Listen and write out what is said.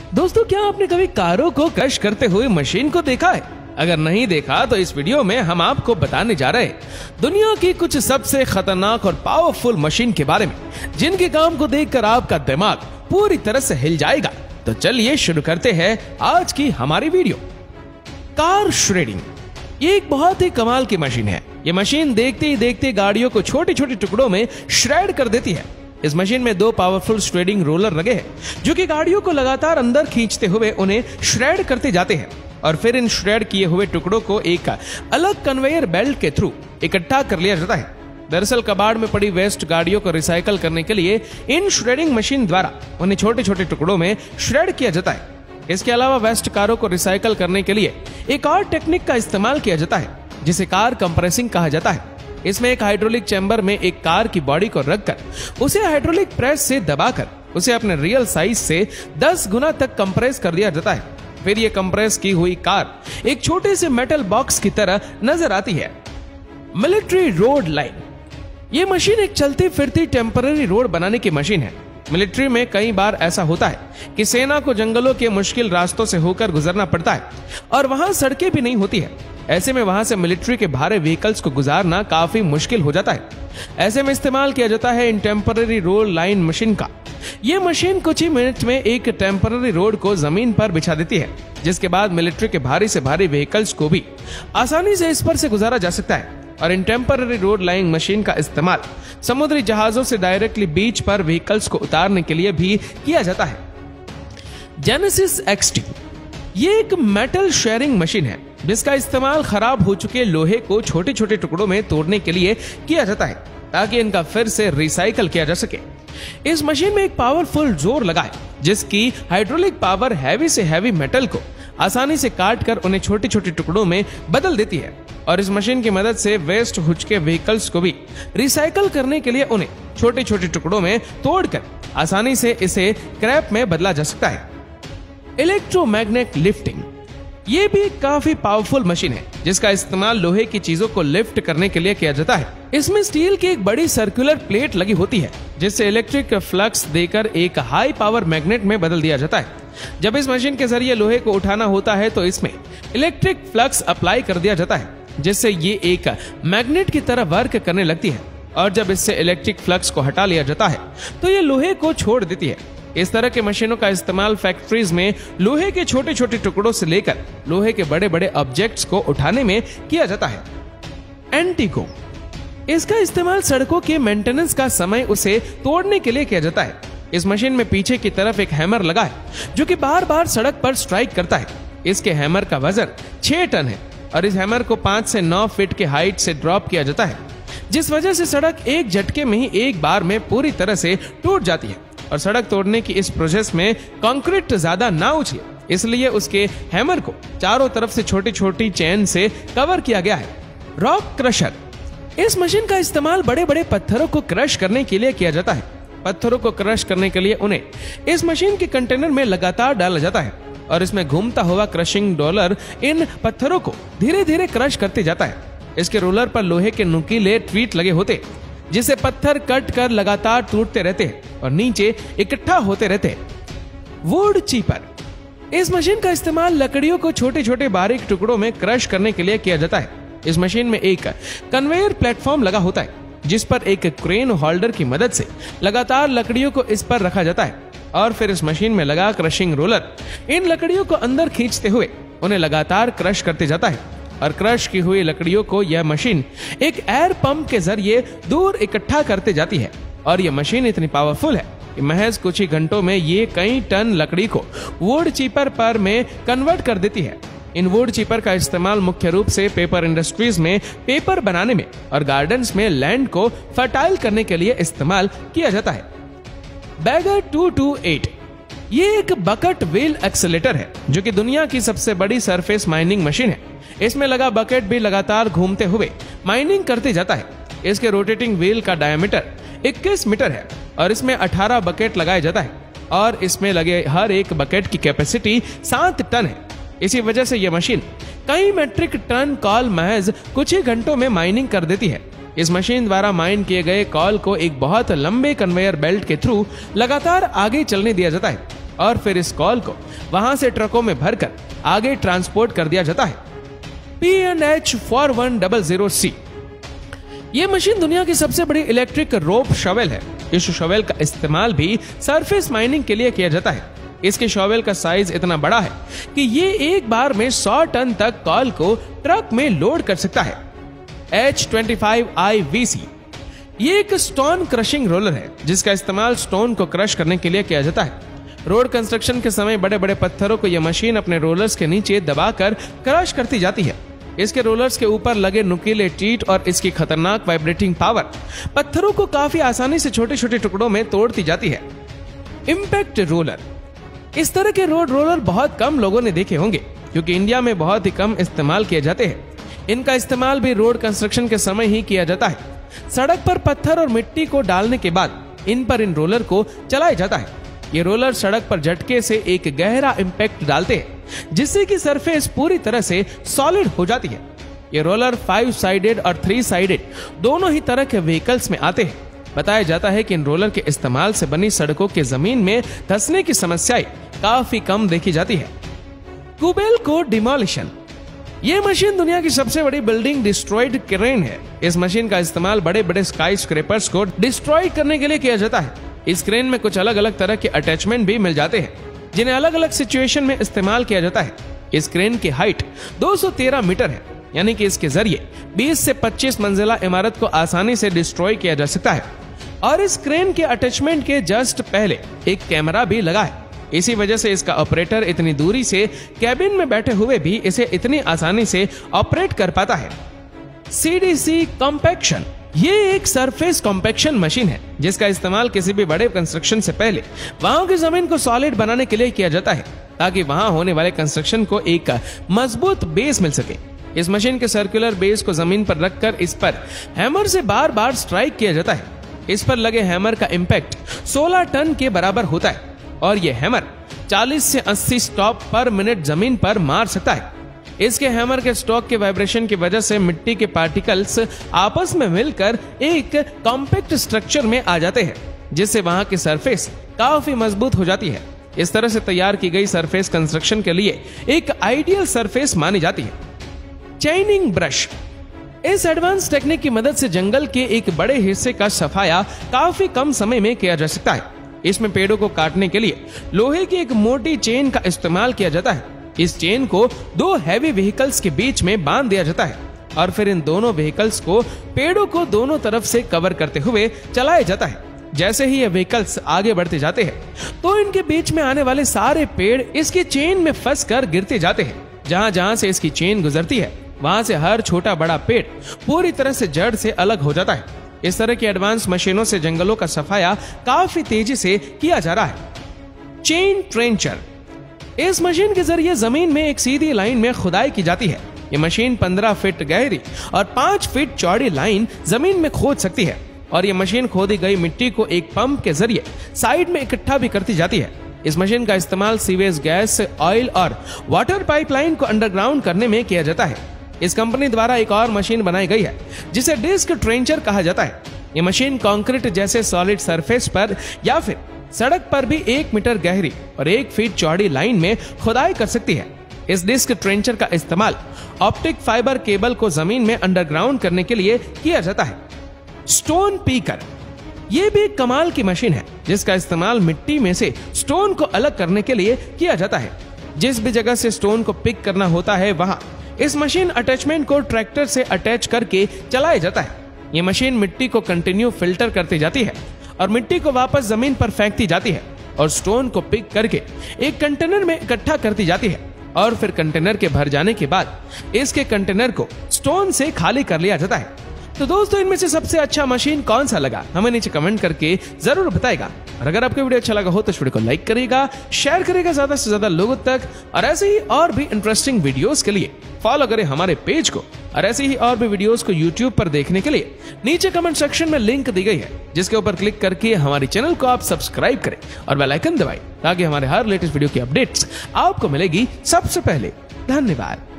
दोस्तों, क्या आपने कभी कारों को क्रश करते हुए मशीन को देखा है? अगर नहीं देखा तो इस वीडियो में हम आपको बताने जा रहे हैं दुनिया की कुछ सबसे खतरनाक और पावरफुल मशीन के बारे में, जिनके काम को देखकर आपका दिमाग पूरी तरह से हिल जाएगा। तो चलिए शुरू करते हैं आज की हमारी वीडियो। कार श्रेडिंग ये एक बहुत ही कमाल की मशीन है। ये मशीन देखते ही देखते गाड़ियों को छोटे छोटे टुकड़ों में श्रेड कर देती है। इस मशीन में दो पावरफुल श्रेडिंग रोलर लगे हैं, जो कि गाड़ियों को लगातार अंदर खींचते हुए उन्हें श्रेड करते जाते हैं और फिर इन श्रेड किए हुए टुकड़ों को एक अलग कन्वेयर बेल्ट के थ्रू इकट्ठा कर लिया जाता है। दरअसल कबाड़ में पड़ी वेस्ट गाड़ियों को रिसाइकल करने के लिए इन श्रेडिंग मशीन द्वारा उन्हें छोटे छोटे टुकड़ों में श्रेड किया जाता है। इसके अलावा वेस्ट कारों को रिसाइकल करने के लिए एक और टेक्निक का इस्तेमाल किया जाता है, जिसे कार कंप्रेसिंग कहा जाता है। इसमें एक हाइड्रोलिक चैम्बर में एक कार की बॉडी को रखकर उसे हाइड्रोलिक प्रेस से दबाकर उसे अपने रियल साइज से 10 गुना तक कंप्रेस कर दिया जाता है। फिर ये कंप्रेस की हुई कार एक छोटे से मेटल बॉक्स की तरह नजर आती है। मिलिट्री रोड लाइन ये मशीन एक चलती फिरती टेम्पररी रोड बनाने की मशीन है। मिलिट्री में कई बार ऐसा होता है कि सेना को जंगलों के मुश्किल रास्तों से होकर गुजरना पड़ता है और वहां सड़कें भी नहीं होती है। ऐसे में वहां से मिलिट्री के भारी व्हीकल्स को गुजारना काफी मुश्किल हो जाता है। ऐसे में इस्तेमाल किया जाता है इन टेम्पररी रोड लाइन मशीन का। ये मशीन कुछ ही मिनट में एक टेम्पररी रोड को जमीन पर बिछा देती है, जिसके बाद मिलिट्री के भारी से भारी व्हीकल्स को भी आसानी से इस पर से गुजारा जा सकता है। और इन टेम्पररी रोड लाइन मशीन का इस्तेमाल समुद्री जहाजों से डायरेक्टली बीच पर व्हीकल्स को उतारने के लिए भी किया जाता है। जेनेसिस XT ये एक मेटल शेयरिंग मशीन है, जिसका इस्तेमाल खराब हो चुके लोहे को छोटे छोटे टुकड़ों में तोड़ने के लिए किया जाता है, ताकि इनका फिर से रिसाइकल किया जा सके। इस मशीन में एक पावरफुल जोर लगा है, जिसकी हाइड्रोलिक पावर हैवी से हैवी मेटल को आसानी से काट कर उन्हें छोटे छोटे टुकड़ों में बदल देती है। और इस मशीन की मदद से वेस्ट हो चुके व्हीकल्स को भी रिसाइकल करने के लिए उन्हें छोटे छोटे टुकड़ों में तोड़कर आसानी से इसे क्रैप में बदला जा सकता है। इलेक्ट्रोमैग्नेट लिफ्टिंग ये भी काफी पावरफुल मशीन है, जिसका इस्तेमाल लोहे की चीजों को लिफ्ट करने के लिए किया जाता है। इसमें स्टील की एक बड़ी सर्कुलर प्लेट लगी होती है, जिससे इलेक्ट्रिक फ्लक्स देकर एक हाई पावर मैग्नेट में बदल दिया जाता है। जब इस मशीन के जरिए लोहे को उठाना होता है तो इसमें इलेक्ट्रिक फ्लक्स अप्लाई कर दिया जाता है, जिससे ये एक मैग्नेट की तरह वर्क करने लगती है। और जब इससे इलेक्ट्रिक फ्लक्स को हटा लिया जाता है तो ये लोहे को छोड़ देती है। इस तरह के मशीनों का इस्तेमाल फैक्ट्रीज में लोहे के छोटे छोटे टुकड़ों से लेकर लोहे के बड़े बड़े ऑब्जेक्ट्स को उठाने में किया जाता है। एंटीगो इसका इस्तेमाल सड़कों के मेंटेनेंस का समय उसे तोड़ने के लिए किया जाता है। इस मशीन में पीछे की तरफ एक हैमर लगा है, जो कि बार बार सड़क पर स्ट्राइक करता है। इसके हैमर का वजन 6 टन है और इस हैमर को 5 से 9 फीट के हाइट से ड्रॉप किया जाता है, जिस वजह से सड़क एक झटके में ही एक बार में पूरी तरह से टूट जाती है। और सड़क तोड़ने की इस प्रोसेस में कंक्रीट ज्यादा ना उछले, इसलिए उसके हैमर को चारों तरफ से छोटी छोटी चेन से कवर किया गया है। रॉक क्रशर इस मशीन का इस्तेमाल बड़े बड़े पत्थरों को क्रश करने के लिए किया जाता है। पत्थरों को क्रश करने के लिए उन्हें इस मशीन के कंटेनर में लगातार डाला जाता है और इसमें घूमता हुआ क्रशिंग रोलर इन पत्थरों को धीरे धीरे क्रश करते जाता है। इसके रोलर पर लोहे के नुकीले ट्वीट लगे होते, जिसे पत्थर कट कर लगातार टूटते रहते हैं और नीचे इकट्ठा होते रहते हैं। वुड चीपर इस मशीन का इस्तेमाल लकड़ियों को छोटे छोटे बारीक टुकड़ों में क्रश करने के लिए किया जाता है। इस मशीन में एक कन्वेयर प्लेटफॉर्म लगा होता है, जिस पर एक क्रेन होल्डर की मदद से लगातार लकड़ियों को इस पर रखा जाता है और फिर इस मशीन में लगा क्रशिंग रोलर इन लकड़ियों को अंदर खींचते हुए उन्हें लगातार क्रश करते जाता है। और क्रश की हुई लकड़ियों को यह मशीन एक एयर पंप के जरिए दूर इकट्ठा करते जाती है। और यह मशीन इतनी पावरफुल है कि महज कुछ ही घंटों में ये कई टन लकड़ी को वुड चीपर पर में कन्वर्ट कर देती है। इन वुड चीपर का इस्तेमाल मुख्य रूप से पेपर इंडस्ट्रीज में पेपर बनाने में और गार्डन्स में लैंड को फर्टाइल करने के लिए इस्तेमाल किया जाता है। बैगर 228 ये एक बकेट व्हील एक्सेलेटर है, जो कि दुनिया की सबसे बड़ी सरफेस माइनिंग मशीन है। इसमें लगा बकेट भी लगातार घूमते हुए माइनिंग करते जाता है। इसके रोटेटिंग व्हील का डायमीटर 21 मीटर है और इसमें 18 बकेट लगाया जाता है और इसमें लगे हर एक बकेट की कैपेसिटी 7 टन है। इसी वजह से यह मशीन कई मेट्रिक टन कॉल महज कुछ ही घंटों में माइनिंग कर देती है। इस मशीन द्वारा माइन किए गए कॉल को एक बहुत लंबे कन्वेयर बेल्ट के थ्रू लगातार आगे चलने दिया जाता है। और फिर इस कॉल को वहां से ट्रकों में भरकर आगे ट्रांसपोर्ट कर दिया जाता है। P&H4100C ये मशीन दुनिया की सबसे बड़ी इलेक्ट्रिक रोप शॉवेल है। इस शॉवेल का इस्तेमाल भी सरफेस माइनिंग के लिए किया जाता है। इसके शॉवेल का साइज इतना बड़ा है कि ये एक बार में 100 टन तक कॉल को ट्रक में लोड कर सकता है। H25IVC ये एक स्टोन क्रशिंग रोलर है जिसका इस्तेमाल स्टोन को क्रश करने के लिए किया जाता है। रोड कंस्ट्रक्शन के समय बड़े बड़े पत्थरों को यह मशीन अपने रोलर्स के नीचे दबाकर क्रश करती जाती है। इसके रोलर्स के ऊपर लगे नुकीले टीथ और इसकी खतरनाक वाइब्रेटिंग पावर पत्थरों को काफी आसानी से छोटे छोटे टुकड़ों में तोड़ती जाती है। इम्पैक्ट रोलर इस तरह के रोड रोलर बहुत कम लोगों ने देखे होंगे क्योंकि इंडिया में बहुत ही कम इस्तेमाल किए जाते हैं। इनका इस्तेमाल भी रोड कंस्ट्रक्शन के समय ही किया जाता है। सड़क पर पत्थर और मिट्टी को डालने के बाद इन रोलर को चलाया जाता है। ये रोलर सड़क पर झटके से एक गहरा इम्पैक्ट डालते हैं जिससे कि सरफेस पूरी तरह से सॉलिड हो जाती है। ये रोलर 5 साइडेड और 3 साइडेड दोनों ही तरह के व्हीकल्स में आते हैं। बताया जाता है कि इन रोलर के इस्तेमाल से बनी सड़कों के जमीन में धंसने की समस्याएं काफी कम देखी जाती है। कुबेल्को डिमोलिशन ये मशीन दुनिया की सबसे बड़ी बिल्डिंग डिस्ट्रॉयड क्रेन है। इस मशीन का इस्तेमाल बड़े बड़े स्काई स्क्रैपर्स को डिस्ट्रॉय करने के लिए किया जाता है। इस क्रेन में कुछ अलग अलग तरह के अटैचमेंट भी मिल जाते हैं जिन्हें अलग अलग सिचुएशन में इस्तेमाल किया जाता है। इस क्रेन की हाइट 213 मीटर है, यानी कि इसके जरिए 20 से 25 मंजिला इमारत को आसानी से डिस्ट्रॉय किया जा सकता है। और इस क्रेन के अटैचमेंट के जस्ट पहले एक कैमरा भी लगा है। इसी वजह से इसका ऑपरेटर इतनी दूरी से कैबिन में बैठे हुए भी इसे इतनी आसानी से ऑपरेट कर पाता है। CDC कॉम्पैक्शन ये एक सरफेस कॉम्पैक्शन मशीन है जिसका इस्तेमाल किसी भी बड़े कंस्ट्रक्शन से पहले वहां की जमीन को सॉलिड बनाने के लिए किया जाता है ताकि वहां होने वाले कंस्ट्रक्शन को एक मजबूत बेस मिल सके। इस मशीन के सर्कुलर बेस को जमीन पर रखकर इस पर हैमर से बार बार स्ट्राइक किया जाता है। इस पर लगे हैमर का इम्पैक्ट 16 टन के बराबर होता है और यह हैमर 40 से 80 स्टॉप पर मिनट जमीन पर मार सकता है। इसके हैमर के स्टॉक के वाइब्रेशन की वजह से मिट्टी के पार्टिकल्स आपस में मिलकर एक कॉम्पैक्ट स्ट्रक्चर में आ जाते हैं जिससे वहां की सरफेस काफी मजबूत हो जाती है। इस तरह से तैयार की गई सरफेस कंस्ट्रक्शन के लिए एक आइडियल सरफेस मानी जाती है। चेनिंग ब्रश इस एडवांस टेक्निक की मदद से जंगल के एक बड़े हिस्से का सफाया काफी कम समय में किया जा सकता है। इसमें पेड़ों को काटने के लिए लोहे की एक मोटी चेन का इस्तेमाल किया जाता है। इस चेन को 2 हैवी व्हीकल्स के बीच में बांध दिया जाता है और फिर इन दोनों व्हीकल्स को पेड़ों को दोनों तरफ से कवर करते हुए चलाया जाता है। जैसे ही ये व्हीकल्स आगे बढ़ते जाते हैं तो इनके बीच में आने वाले सारे पेड़ इसकी चेन में फंसकर गिरते जाते हैं। जहां जहां से इसकी चेन गुजरती है वहां से हर छोटा बड़ा पेड़ पूरी तरह से जड़ से अलग हो जाता है। इस तरह की एडवांस मशीनों से जंगलों का सफाया काफी तेजी से किया जा रहा है। चेन ट्रेंचर इस मशीन के जरिए जमीन में एक सीधी लाइन में खुदाई की जाती है। ये मशीन 15 फीट गहरी और 5 फीट चौड़ी लाइन जमीन में खोद सकती है और ये मशीन खोदी गई मिट्टी को एक पंप के जरिए साइड में इकट्ठा भी करती जाती है। इस मशीन का इस्तेमाल सीवेज गैस, ऑयल और वाटर पाइपलाइन को अंडरग्राउंड करने में किया जाता है। इस कंपनी द्वारा एक और मशीन बनाई गई है जिसे डिस्क ट्रेंचर कहा जाता है। ये मशीन कंक्रीट जैसे सॉलिड सरफेस पर या फिर सड़क पर भी 1 मीटर गहरी और 1 फीट चौड़ी लाइन में खुदाई कर सकती है। इस डिस्क ट्रेंचर का इस्तेमाल ऑप्टिक फाइबर केबल को जमीन में अंडरग्राउंड करने के लिए किया जाता है। स्टोन पीकर ये भी एक कमाल की मशीन है जिसका इस्तेमाल मिट्टी में से स्टोन को अलग करने के लिए किया जाता है। जिस भी जगह से स्टोन को पिक करना होता है वहां इस मशीन अटैचमेंट को ट्रैक्टर से अटैच करके चलाया जाता है। ये मशीन मिट्टी को कंटिन्यू फिल्टर करती जाती है और मिट्टी को वापस जमीन पर फेंकती जाती है और स्टोन को पिक करके एक कंटेनर में इकट्ठा करती जाती है और फिर कंटेनर के भर जाने के बाद इसके कंटेनर को स्टोन से खाली कर लिया जाता है। तो दोस्तों इनमें से सबसे अच्छा मशीन कौन सा लगा हमें नीचे कमेंट करके जरूर बताएगा। और अगर आपको वीडियो अच्छा लगा हो तो इस वीडियो को लाइक करेगा, शेयर करेगा ज्यादा से ज्यादा लोगों तक और ऐसे ही और भी इंटरेस्टिंग वीडियोस के लिए फॉलो करें हमारे पेज को। और ऐसे ही और भी वीडियोस को यूट्यूब पर देखने के लिए नीचे कमेंट सेक्शन में लिंक दी गई है जिसके ऊपर क्लिक करके हमारे चैनल को आप सब्सक्राइब करें और बेल आइकन दबाएं ताकि हमारे हर लेटेस्ट वीडियो की अपडेट्स आपको मिलेगी सबसे पहले। धन्यवाद।